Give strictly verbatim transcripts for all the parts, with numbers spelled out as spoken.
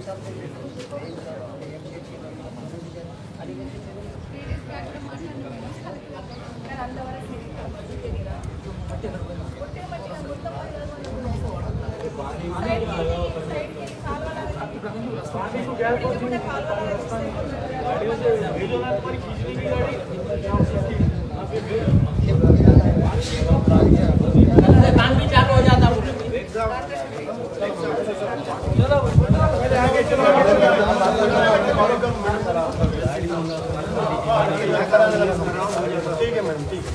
काम भी चालू हो जाता ठीक है मैडम, ठीक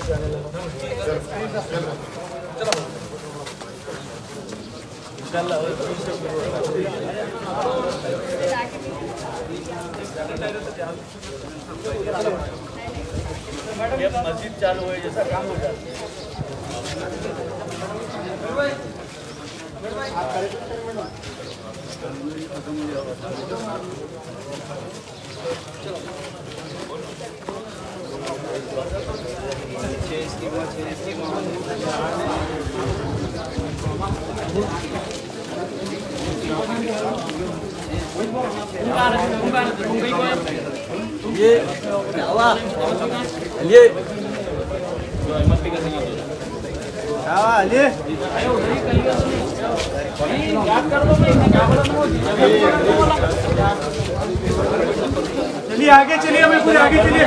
है। मस्जिद चालू हुए जैसा काम हो जाता है। ये क्या हुआ? ये चलिए आगे चलिए, हमें पूरे आगे चलिए।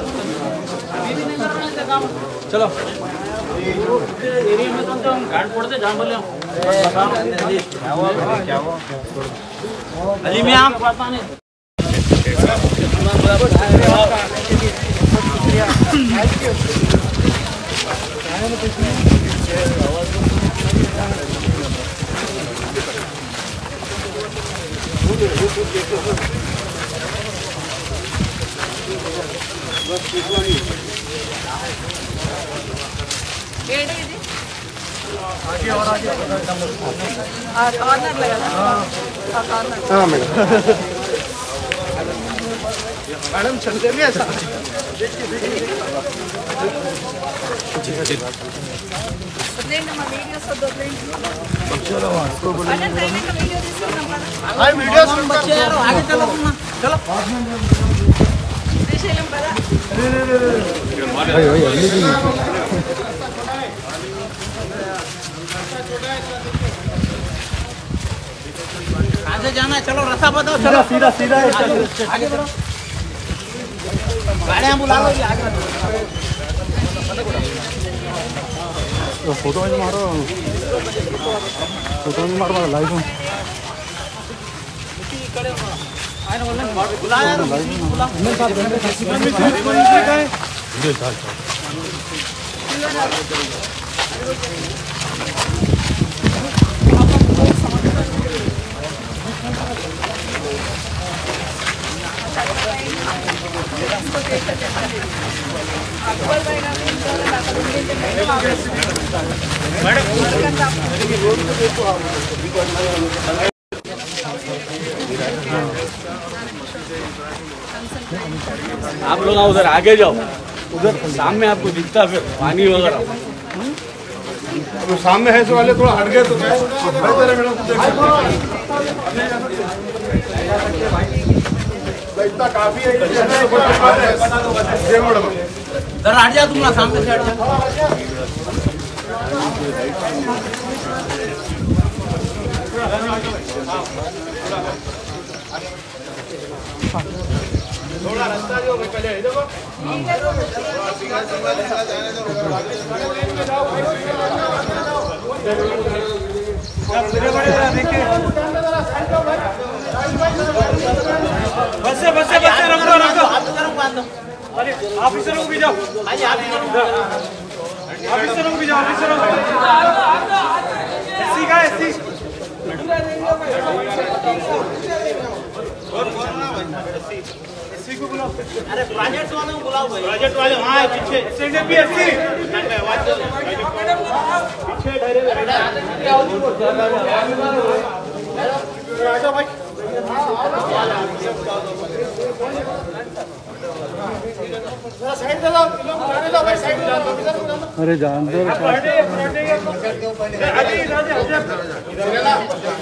चलो एरिया में तो हम गांड पड़ते जान बोले क्या हुआ क्या हुआ अली में आप पता नहीं आगे और आगे कॉर्नर लगा हाँ मैडम मैडम चलते भी ऐसा बच्चे यार आगे चलो चलो आगे जाना है, चलो रास्ता बताओ, चलो सीधा सीधा आगे बढ़ो, गाड़ियाँ बुला लो आगे। फोटो में मारो, फोटो में मारो लाइव बुला यार बुला आप लोग उधर आगे जाओ, उधर सामने आपको दिखता फिर पानी वगैरह। तो सामने है सो वाले थोड़ा हट गए तो इतना काफी है। जरा हट जा, तुम ना सामने से हट जा। थोड़ा रास्ता जो पहले देखो बस से बस से बस से रखो रखो ऑफिसरों को भी जाओ, ऑफिसरों को भी जाओ, ऑफिसरों को एससी का एससी एससी को बुलाओ। अरे प्रोजेक्ट वाले को बुलाओ भाई, प्रोजेक्ट वाले वहाँ है पीछे एसएनडीपी एससी पीछे ठहरे आजा भाई। साइड दे दो, जाने दो भाई, साइड दे दो। अरे जान दो।